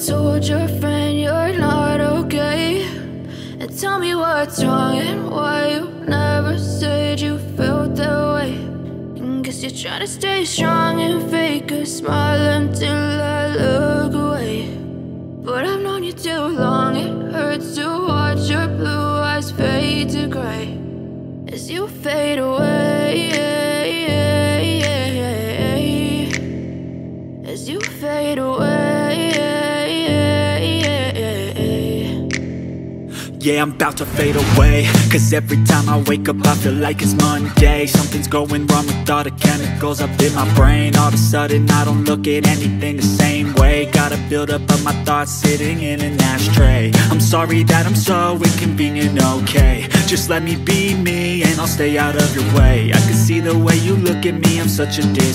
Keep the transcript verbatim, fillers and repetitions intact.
told your friend you're not okay? And tell me what's wrong and why you never said you felt that way. And guess you're trying to stay strong and fake a smile until I look away. But I've known you too long, it hurts to watch your blue eyes fade to gray as you fade away, as you fade away. Yeah, I'm about to fade away, cause every time I wake up I feel like it's Monday. Something's going wrong with all the chemicals up in my brain. All of a sudden I don't look at anything the same way. Got a buildup of my thoughts sitting in an ashtray. I'm sorry that I'm so inconvenient, okay? Just let me be me and I'll stay out of your way. I can see the way you look at me, I'm such a dick.